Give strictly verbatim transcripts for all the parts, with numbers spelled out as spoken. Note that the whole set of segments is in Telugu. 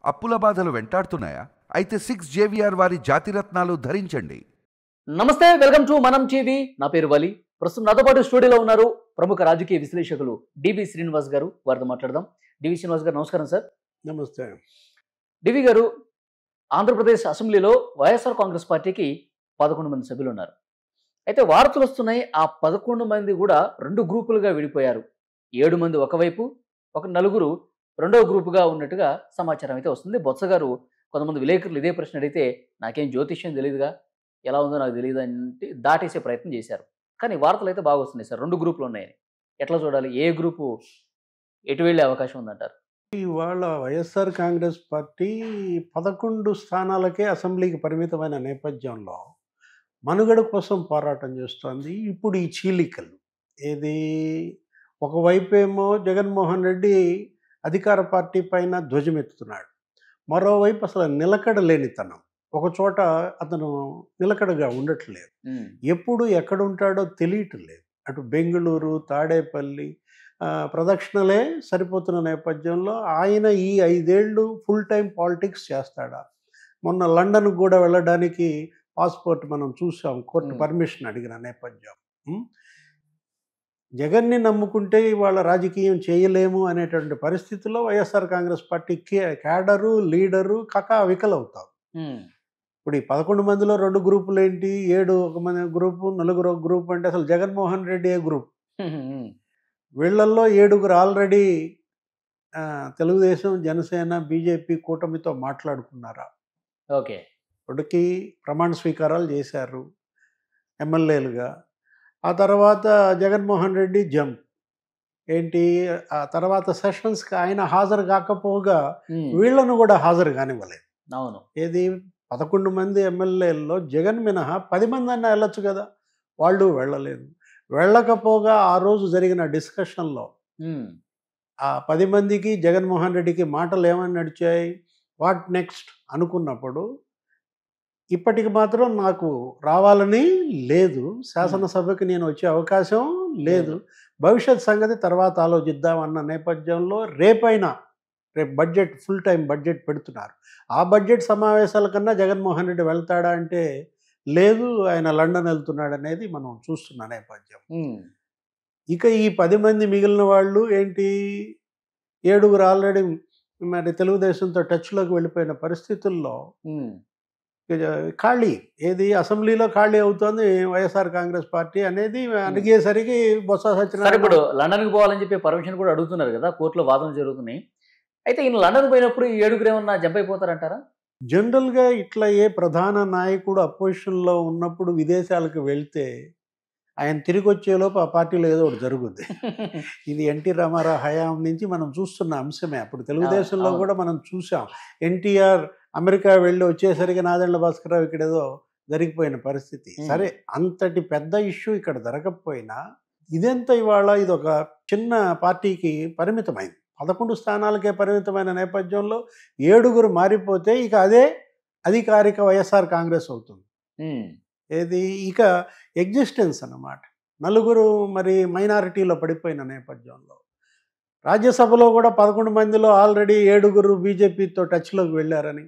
అప్పుల బాధలు వెంటాడుతున్నాయా? అయితే సిక్స్ జేవిఆర్ వారి జాతిరత్నాలు ధరించండి. నమస్తే, వెల్కమ్ టు మనం టీవీ. నా పేరు వలి. ప్రస్తుతం నాతో పాటు స్టూడియోలో ఉన్నారు ప్రముఖ రాజకీయ విశ్లేషకులు డివి శ్రీనివాస్ గారు. వారితో మాట్లాడదాం. డివి శ్రీనివాస్ గారు నమస్కారం సార్. నమస్తే. డివి గారు, ఆంధ్రప్రదేశ్ అసెంబ్లీలో వైఎస్ఆర్ కాంగ్రెస్ పార్టీకి పదకొండు మంది సభ్యులు ఉన్నారు. అయితే వార్తలు వస్తున్నాయి, ఆ పదకొండు మంది కూడా రెండు గ్రూపులుగా విడిపోయారు. ఏడు మంది ఒకవైపు, ఒక నలుగురు రెండవ గ్రూపుగా ఉన్నట్టుగా సమాచారం అయితే వస్తుంది. బొత్స గారు కొంతమంది విలేకరులు ఇదే ప్రశ్న అడిగితే నాకేం జ్యోతిష్యం తెలియదుగా, ఎలా ఉందో నాకు తెలియదు అని దాటేసే ప్రయత్నం చేశారు. కానీ వార్తలు అయితే బాగా వస్తున్నాయి సార్, రెండు గ్రూపులు ఉన్నాయని. ఎట్లా చూడాలి? ఏ గ్రూపు ఎటు వెళ్ళే అవకాశం ఉందంటారు? ఇవాళ వైఎస్ఆర్ కాంగ్రెస్ పార్టీ పదకొండు స్థానాలకే అసెంబ్లీకి పరిమితమైన నేపథ్యంలో మనుగడ కోసం పోరాటం చేస్తోంది. ఇప్పుడు ఈ చీలికలు ఏది, ఒకవైపు ఏమో జగన్మోహన్ రెడ్డి అధికార పార్టీ పైన ధ్వజమెత్తుతున్నాడు, మరోవైపు అసలు నిలకడ లేనితనం. ఒక చోట అతను నిలకడగా ఉండట్లేదు, ఎప్పుడు ఎక్కడ ఉంటాడో తెలియటం లేదు. అటు బెంగళూరు, తాడేపల్లి ప్రదక్షిణలే సరిపోతున్న నేపథ్యంలో ఆయన ఈ ఐదేళ్లు ఫుల్ టైం పాలిటిక్స్ చేస్తాడా? మొన్న లండన్కు కూడా వెళ్ళడానికి పాస్పోర్ట్ మనం చూసాం, కోర్టు పర్మిషన్ అడిగిన నేపథ్యం. జగన్ని నమ్ముకుంటే ఇవాళ రాజకీయం చేయలేము అనేటువంటి పరిస్థితుల్లో YSR Congress party cadre, leader కకా వికలవుతారు. ఇప్పుడు ఈ పదకొండు మందిలో రెండు గ్రూపులు ఏంటి, ఏడు ఒక మంది గ్రూపు, నలుగురు ఒక గ్రూప్ అంటే అసలు జగన్మోహన్ రెడ్డి ఏ గ్రూప్? వీళ్ళల్లో ఏడుగురు ఆల్రెడీ తెలుగుదేశం, జనసేన, బీజేపీ కూటమితో మాట్లాడుకున్నారా? ఓకే, ఇప్పటికీ ప్రమాణ స్వీకారాలు చేశారు ఎమ్మెల్యేలుగా. ఆ తర్వాత జగన్మోహన్ రెడ్డి జంప్ ఏంటి, ఆ తర్వాత సెషన్స్కి ఆయన హాజరు కాకపోగా వీళ్ళను కూడా హాజరు కానివ్వలేదు. అవును, ఏది పదకొండు మంది ఎమ్మెల్యేల్లో జగన్ మినహా పది మంది అన్నా వెళ్ళొచ్చు కదా, వాళ్ళు వెళ్ళలేదు. వెళ్ళకపోగా ఆ రోజు జరిగిన డిస్కషన్లో ఆ పది మందికి జగన్మోహన్ రెడ్డికి మాటలు ఏమని నడిచాయి, వాట్ నెక్స్ట్ అనుకున్నప్పుడు ఇప్పటికి మాత్రం నాకు రావాలని లేదు, శాసనసభకి నేను వచ్చే అవకాశం లేదు, భవిష్యత్ సంగతి తర్వాత ఆలోచిద్దాం అన్న నేపథ్యంలో రేపైనా రేపు బడ్జెట్ ఫుల్ టైం బడ్జెట్ పెడుతున్నారు. ఆ బడ్జెట్ సమావేశాల కన్నా జగన్మోహన్ రెడ్డి వెళ్తాడా అంటే లేదు, ఆయన లండన్ వెళ్తున్నాడు అనేది మనం చూస్తున్న నేపథ్యం. ఇక ఈ పది మంది మిగిలిన వాళ్ళు ఏంటి, ఏడుగురు ఆల్రెడీ మరి తెలుగుదేశంతో టచ్లోకి వెళ్ళిపోయిన పరిస్థితుల్లో ఖాళీ ఏది అసెంబ్లీలో ఖాళీ అవుతోంది వైఎస్ఆర్ కాంగ్రెస్ పార్టీ అనేది అడిగేసరికి బొత్స సత్యనారాయణ ఇప్పుడు లండన్కి పోవాలని చెప్పి పర్మిషన్ కూడా అడుగుతున్నారు కదా, కోర్టులో వాదనలు జరుగుతున్నాయి. అయితే ఈయన లండన్ పోయినప్పుడు ఈ ఏడుగురు ఏమన్నా జంప్ అయిపోతారంటారా? జనరల్గా ఇట్లా ఏ ప్రధాన నాయకుడు అపోజిషన్లో ఉన్నప్పుడు విదేశాలకు వెళ్తే ఆయన తిరిగి వచ్చేలోపు ఆ పార్టీలో ఏదో ఒకటి జరుగుద్ది. ఇది ఎన్టీ రామారావు హయాం నుంచి మనం చూస్తున్న అంశమే. అప్పుడు తెలుగుదేశంలో కూడా మనం చూసాం, ఎన్టీఆర్ అమెరికా వెళ్ళి వచ్చేసరికి నాదెండ్ల భాస్కరరావు ఇక్కడ ఏదో జరిగిపోయిన పరిస్థితి. సరే, అంతటి పెద్ద ఇష్యూ ఇక్కడ జరగకపోయినా ఇదెంత ఇవాళ ఇది ఒక చిన్న పార్టీకి పరిమితమైంది, పదకొండు స్థానాలకే పరిమితమైన నేపథ్యంలో ఏడుగురు మారిపోతే ఇక అదే అధికారిక వైఎస్ఆర్ కాంగ్రెస్ అవుతుంది. ఏది ఇక ఎగ్జిస్టెన్స్ అన్నమాట. నలుగురు మరి మైనారిటీలో పడిపోయిన నేపథ్యంలో రాజ్యసభలో కూడా పదకొండు మందిలో ఆల్రెడీ ఏడుగురు బీజేపీతో టచ్లోకి వెళ్ళారని,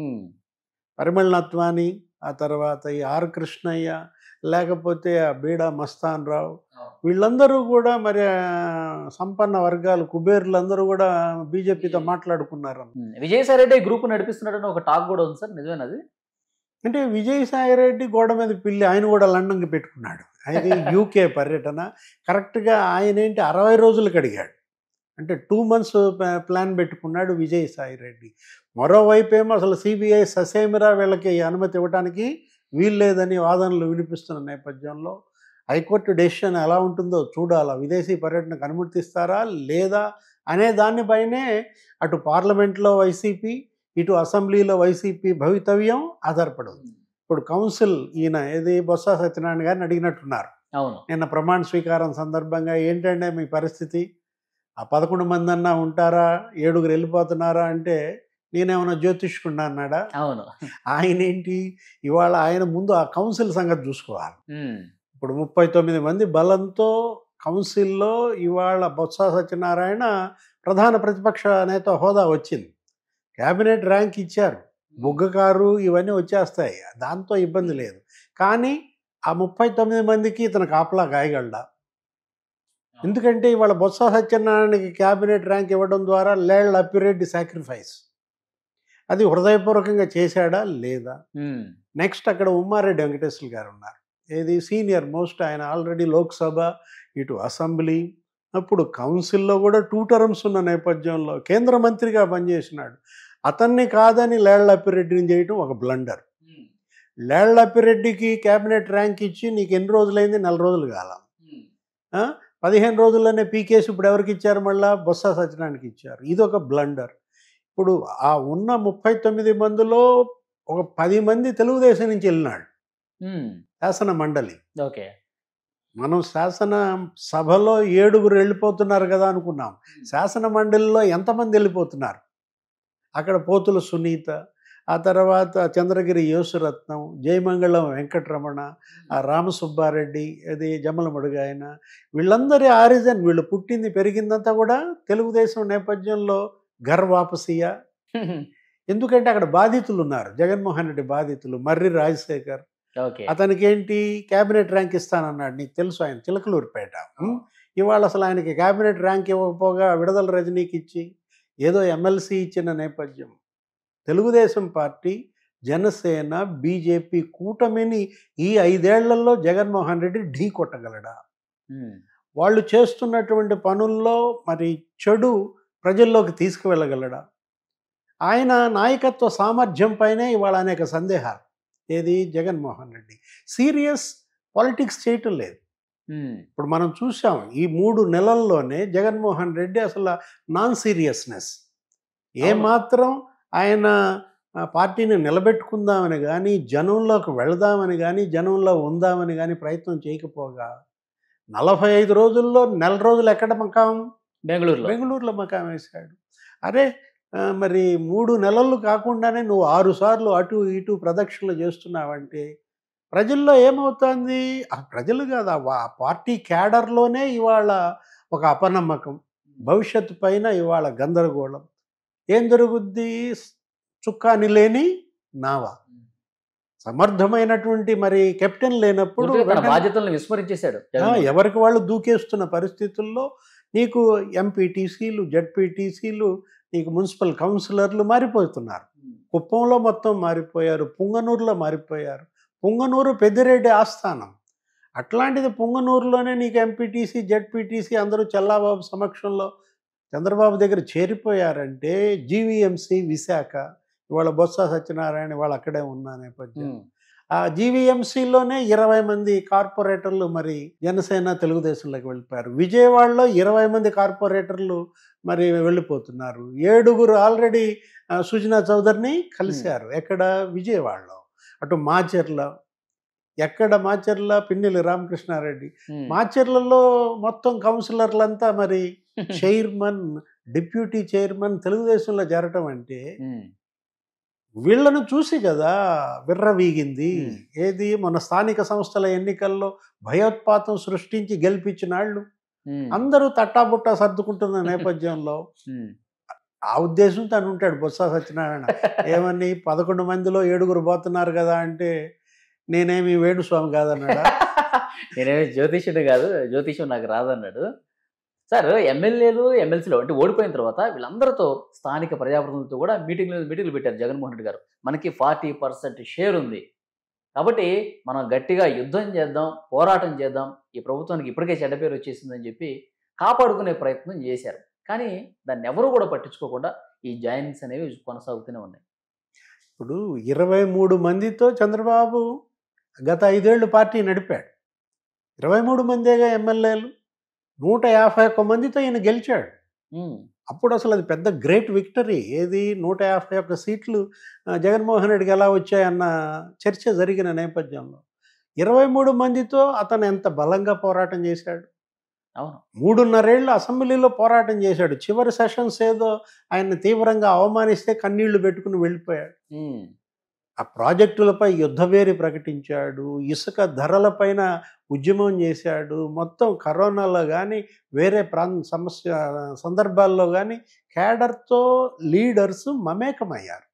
పరిమళ్ నత్వాని, ఆ తర్వాత ఈ ఆర్ కృష్ణయ్య, లేకపోతే ఆ బీడా మస్తాన్ రావు, వీళ్ళందరూ కూడా మరి సంపన్న వర్గాలు, కుబేర్లందరూ కూడా బీజేపీతో మాట్లాడుకున్నారు. విజయసాయి రెడ్డి గ్రూప్ నడిపిస్తున్నాడని ఒక టాక్ కూడా ఉంది సార్, నిజమేనది? అంటే విజయసాయి రెడ్డి గోడ మీద పిల్లి ఆయన కూడా లండన్కి పెట్టుకున్నాడు. అది యూకే పర్యటన. కరెక్ట్గా ఆయన ఏంటి అరవై రోజులకు అడిగాడు, అంటే టూ మంత్స్ ప్లాన్ పెట్టుకున్నాడు విజయసాయి రెడ్డి. మరోవైపు ఏమో అసలు సిబిఐ ససేమిరా వీళ్ళకి అనుమతి ఇవ్వడానికి వీల్లేదని వాదనలు వినిపిస్తున్న నేపథ్యంలో హైకోర్టు డెసిషన్ ఎలా ఉంటుందో చూడాలా, విదేశీ పర్యటనకు అనుమతిస్తారా లేదా అనే దానిపైనే అటు పార్లమెంట్లో వైసీపీ, ఇటు అసెంబ్లీలో వైసీపీ భవితవ్యం ఆధారపడి ఉంది. ఇప్పుడు కౌన్సిల్ ఈయన ఏది బొత్స సత్యనారాయణ గారిని అడిగినట్టున్నారు నిన్న ప్రమాణ స్వీకారం సందర్భంగా, ఏంటంటే మీ పరిస్థితి, ఆ పదకొండు మంది అన్నా ఉంటారా, ఏడుగురు వెళ్ళిపోతున్నారా అంటే నేనేమన్నా జ్యోతిష్కున్నా అన్నాడా? అవును, ఆయన ఏంటి ఇవాళ ఆయన ముందు ఆ కౌన్సిల్ సంగతి చూసుకోవాలి. ఇప్పుడు ముప్పై తొమ్మిది మంది బలంతో కౌన్సిల్లో ఇవాళ బొత్స సత్యనారాయణ ప్రధాన ప్రతిపక్ష నేత హోదా వచ్చింది. క్యాబినెట్ ర్యాంక్ ఇచ్చారు, బొగ్గ కారు ఇవన్నీ వచ్చేస్తాయి, దాంతో ఇబ్బంది లేదు. కానీ ఆ ముప్పై తొమ్మిది మందికి ఇతను కాపలా గాయగలడా? ఎందుకంటే ఇవాళ బొత్స సత్యనారాయణకి క్యాబినెట్ ర్యాంక్ ఇవ్వడం ద్వారా లేళ్ల అప్పిరెడ్డి సాక్రిఫైస్ అది హృదయపూర్వకంగా చేశాడా లేదా? నెక్స్ట్ అక్కడ ఉమ్మారెడ్డి వెంకటేశ్వర గారు ఉన్నారు, ఏది సీనియర్ మోస్ట్, ఆయన ఆల్రెడీ లోక్సభ ఇటు అసెంబ్లీ, అప్పుడు కౌన్సిల్లో కూడా టూ టర్మ్స్ ఉన్న నేపథ్యంలో కేంద్ర మంత్రిగా పనిచేసినాడు. అతన్ని కాదని లేళ్ల అప్పిరెడ్డిని చేయటం ఒక బ్లండర్. లేళ్ల అప్పిరెడ్డికి క్యాబినెట్ ర్యాంక్ ఇచ్చి నీకు ఎన్ని రోజులైంది? నెల రోజులు కాలం, పదిహేను రోజుల్లోనే పీకేసి ఇప్పుడు ఎవరికి ఇచ్చారు? మళ్ళా బొత్స సత్యనారాయణకి ఇచ్చారు. ఇది ఒక బ్లండర్. ఇప్పుడు ఆ ఉన్న ముప్పై తొమ్మిది మందిలో ఒక పది మంది తెలుగుదేశం నుంచి వెళ్ళినాడు శాసన మండలి. ఓకే, మనం శాసన సభలో ఏడుగురు వెళ్ళిపోతున్నారు కదా అనుకున్నాం, శాసన మండలిలో ఎంతమంది వెళ్ళిపోతున్నారు? అక్కడ పోతుల సునీత, ఆ తర్వాత చంద్రగిరి యేసురత్నం, జయమంగళం వెంకటరమణ, ఆ రామసుబ్బారెడ్డి, అది జమ్మలమడుగాయన, వీళ్ళందరి ఆరిజన్, వీళ్ళు పుట్టింది పెరిగిందంతా కూడా తెలుగుదేశం నేపథ్యంలో ఘర్ వాపసియా. ఎందుకంటే అక్కడ బాధితులు ఉన్నారు, జగన్మోహన్ రెడ్డి బాధితులు, మర్రి రాజశేఖర్, అతనికి ఏంటి క్యాబినెట్ ర్యాంక్ ఇస్తానన్నాడు, నీకు తెలుసు, ఆయన చిలకలూరిపేట. ఇవాళ అసలు ఆయనకి క్యాబినెట్ ర్యాంక్ ఇవ్వకపోగా విడుదల రజనీకి ఇచ్చి ఏదో ఎమ్మెల్సీ ఇచ్చిన నేపథ్యం. తెలుగుదేశం పార్టీ, జనసేన, బీజేపీ కూటమిని ఈ ఐదేళ్లలో జగన్మోహన్ రెడ్డి ఢీ కొట్టగలడా? వాళ్ళు చేస్తున్నటువంటి పనుల్లో మరి చెడు ప్రజల్లోకి తీసుకువెళ్ళగలడా? ఆయన నాయకత్వ సామర్థ్యం పైనే ఇవాళ అనేక సందేహాలు. ఏది జగన్మోహన్ రెడ్డి సీరియస్ పాలిటిక్స్ చేయటం లేదు. ఇప్పుడు మనం చూసాం ఈ మూడు నెలల్లోనే జగన్మోహన్ రెడ్డి అసలు నాన్ సీరియస్నెస్, ఏమాత్రం ఆయన పార్టీని నిలబెట్టుకుందామని కానీ, జనంలోకి వెళదామని కానీ, జనంలో ఉందామని కానీ ప్రయత్నం చేయకపోగా నలభై ఐదు రోజుల్లో నెల రోజులు ఎక్కడ మకాం? బెంగళూరులో బెంగళూరులో మకాం వేశాడు. అరే మరి మూడు నెలలు కాకుండానే నువ్వు ఆరు సార్లు అటు ఇటు ప్రదక్షిణలు చేస్తున్నావంటే ప్రజల్లో ఏమవుతుంది? ఆ ప్రజలు కాదు, ఆ పార్టీ క్యాడర్లోనే ఇవాళ ఒక అపనమ్మకం, భవిష్యత్తు పైన ఇవాళ గందరగోళం. ఏం జరుగుద్ది? చుక్కాని లేని నావ, సమర్థమైనటువంటి మరి కెప్టెన్ లేనప్పుడు బాధ్యతలను విస్మరించేశాడు. ఎవరికి వాళ్ళు దూకేస్తున్న పరిస్థితుల్లో నీకు ఎంపీటీసీలు, జడ్పీటీసీలు, నీకు మున్సిపల్ కౌన్సిలర్లు మారిపోతున్నారు. కుప్పంలో మొత్తం మారిపోయారు, పుంగనూరులో మారిపోయారు. పుంగనూరు పెద్దిరెడ్డి ఆస్థానం, అట్లాంటిది పుంగనూరులోనే నీకు ఎంపీటీసీ, జడ్పీటీసీ అందరూ చల్లాబాబు సమక్షంలో చంద్రబాబు దగ్గర చేరిపోయారంటే జీవీఎంసీ విశాఖ, ఇవాళ బొత్స సత్యనారాయణ వాళ్ళు అక్కడే ఉన్న నేపథ్యం. ఆ జీవీఎంసీలోనే ఇరవై మంది కార్పొరేటర్లు మరి జనసేన తెలుగుదేశంలోకి వెళ్ళిపోయారు. విజయవాడలో ఇరవై మంది కార్పొరేటర్లు మరి వెళ్ళిపోతున్నారు. ఏడుగురు ఆల్రెడీ సుజనా చౌదరిని కలిశారు. ఎక్కడ? విజయవాడలో. అటు మాచర్ల, ఎక్కడ మాచర్ల? పిన్నెల్లి రామకృష్ణారెడ్డి. మాచర్లలో మొత్తం కౌన్సిలర్లంతా మరి చైర్మన్, డిప్యూటీ చైర్మన్ తెలుగుదేశంలో చేరటం అంటే వీళ్ళను చూసి కదా విర్రవీగింది. ఏది? మన స్థానిక సంస్థల ఎన్నికల్లో భయోత్పాతం సృష్టించి గెలిపించిన వాళ్ళు అందరూ తట్టాబుట్టా సర్దుకుంటున్న నేపథ్యంలో ఆ ఉద్దేశంతో అని ఉంటాడు బొత్స సత్యనారాయణ. ఏమని పదకొండు మందిలో ఏడుగురు పోతున్నారు కదా అంటే నేనేమి వేణుస్వామి కాదన్నాడా? నేనేమి జ్యోతిష్యుడు కాదు, జ్యోతిష్యం నాకు రాదన్నాడు. సార్, ఎమ్మెల్యేలు ఎమ్మెల్సీలు అంటే ఓడిపోయిన తర్వాత వీళ్ళందరితో స్థానిక ప్రజాప్రతినిధులతో కూడా మీటింగ్లు మీటింగ్లు పెట్టారు జగన్మోహన్ రెడ్డి గారు. మనకి ఫార్టీ పర్సెంట్ షేర్ ఉంది కాబట్టి మనం గట్టిగా యుద్ధం చేద్దాం, పోరాటం చేద్దాం, ఈ ప్రభుత్వానికి ఇప్పటికే చెడ్డ పేరు వచ్చేసిందని చెప్పి కాపాడుకునే ప్రయత్నం చేశారు. కానీ దాన్ని ఎవరు కూడా పట్టించుకోకుండా ఈ జాయినింగ్స్ అనేవి కొనసాగుతూనే ఉన్నాయి. ఇప్పుడు ఇరవై మూడు మందితో చంద్రబాబు గత ఐదేళ్లు పార్టీ నడిపాడు. ఇరవై మూడు మందేగా ఎమ్మెల్యేలు, నూట యాభై ఒక్క మందితో ఈయన గెలిచాడు. అప్పుడు అసలు అది పెద్ద గ్రేట్ విక్టరీ. ఏది? నూట యాభై ఒక్క సీట్లు జగన్మోహన్ రెడ్డికి ఎలా వచ్చాయన్న చర్చ జరిగిన నేపథ్యంలో ఇరవై మూడు మందితో అతను ఎంత బలంగా పోరాటం చేశాడు. అవును, మూడున్నరేళ్ళు అసెంబ్లీలో పోరాటం చేశాడు. చివరి సెషన్స్ ఏదో ఆయన తీవ్రంగా అవమానిస్తే కన్నీళ్లు పెట్టుకుని వెళ్ళిపోయాడు. ఆ ప్రాజెక్టులపై యుద్ధవేరి ప్రకటించాడు, ఇసుక ధరలపైన ఉద్యమం చేశాడు. మొత్తం కరోనాలో కానీ వేరే ప్రాంత సమస్య సందర్భాల్లో కానీ క్యాడర్తో లీడర్స్ మమేకమయ్యారు.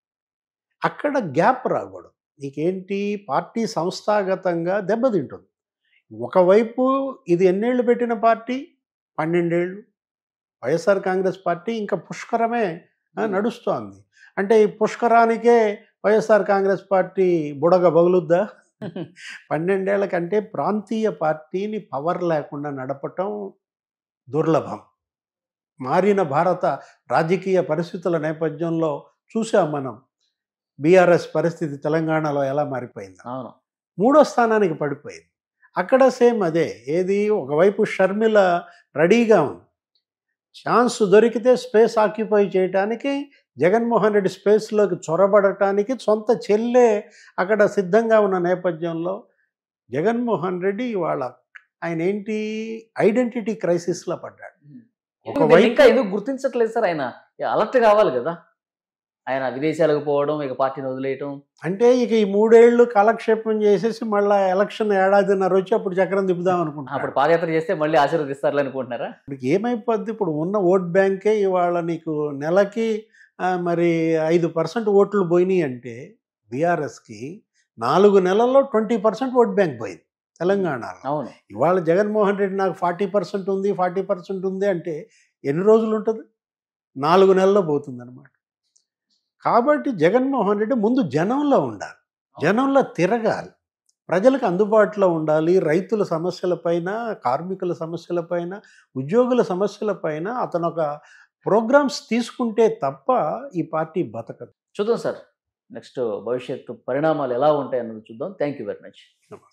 అక్కడ గ్యాప్ రాకూడదు. నీకేంటి పార్టీ సంస్థాగతంగా దెబ్బతింటుంది. ఒకవైపు ఇది ఎన్నేళ్ళు పెట్టిన పార్టీ, పన్నెండేళ్ళు. వైఎస్ఆర్ కాంగ్రెస్ పార్టీ ఇంకా పుష్కరమే నడుస్తోంది. అంటే ఈ పుష్కరానికే వైఎస్ఆర్ కాంగ్రెస్ పార్టీ బుడగ బగులుద్దా? పన్నెండేళ్ల కంటే ప్రాంతీయ పార్టీని పవర్ లేకుండా నడపటం దుర్లభం. మారిన భారత రాజకీయ పరిస్థితుల నేపథ్యంలో చూసాం మనం బీఆర్ఎస్ పరిస్థితి తెలంగాణలో ఎలా మారిపోయింది. అవును, మూడో స్థానానికి పడిపోయింది. అక్కడ సేమ్ అదే. ఏది ఒకవైపు షర్మిల రెడీగా ఉంది, ఛాన్స్ దొరికితే స్పేస్ ఆక్యుపై చేయటానికి, జగన్మోహన్ రెడ్డి స్పేస్లోకి చొరబడటానికి సొంత చెల్లె అక్కడ సిద్ధంగా ఉన్న నేపథ్యంలో జగన్మోహన్ రెడ్డి ఇవాళ ఆయన ఏంటి ఐడెంటిటీ క్రైసిస్లో పడ్డాడు. ఒకవైపు ఇంకా ఎందుకు గుర్తించట్లేదు సార్? ఆయన అలర్ట్ కావాలి కదా. ఆయన విదేశాలకు పోవడం, ఇక పార్టీని వదిలేయటం అంటే ఇక ఈ మూడేళ్లు కాలక్షేపం చేసేసి మళ్ళీ ఎలక్షన్ ఏడాదిన్నర వచ్చి అప్పుడు చక్రం తిప్పుదాం అనుకుంటున్నాను. అప్పుడు పాదయాత్ర చేస్తే మళ్ళీ ఆశీర్వదిస్తారని అనుకుంటున్నారా? ఇప్పుడు ఏమైపోద్ది, ఇప్పుడు ఉన్న ఓట్ బ్యాంకే ఇవాళ నీకు నెలకి ఆ, మరి ఐదు పర్సెంట్ ఓట్లు పోయినాయి అంటే బీఆర్ఎస్కి నాలుగు నెలల్లో ట్వంటీ పర్సెంట్ ఓట్ బ్యాంక్ పోయింది తెలంగాణలో. అవును, ఇవాళ జగన్మోహన్ రెడ్డి నాకు ఫార్టీ పర్సెంట్ ఉంది ఫార్టీ పర్సెంట్ ఉంది అంటే ఎన్ని రోజులు ఉంటుంది? నాలుగు నెలల్లో పోతుంది అనమాట. కాబట్టి జగన్మోహన్ రెడ్డి ముందు జనంలో ఉండాలి, జనంలో తిరగాలి, ప్రజలకు అందుబాటులో ఉండాలి. రైతుల సమస్యలపైన, కార్మికుల సమస్యలపైన, ఉద్యోగుల సమస్యలపైన అతను ఒక ప్రోగ్రామ్స్ తీసుకుంటే తప్ప ఈ పార్టీ బతకదు. చూద్దాం సార్, నెక్స్ట్ భవిష్యత్తు పరిణామాలు ఎలా ఉంటాయి అన్నది చూద్దాం. Thank you very much.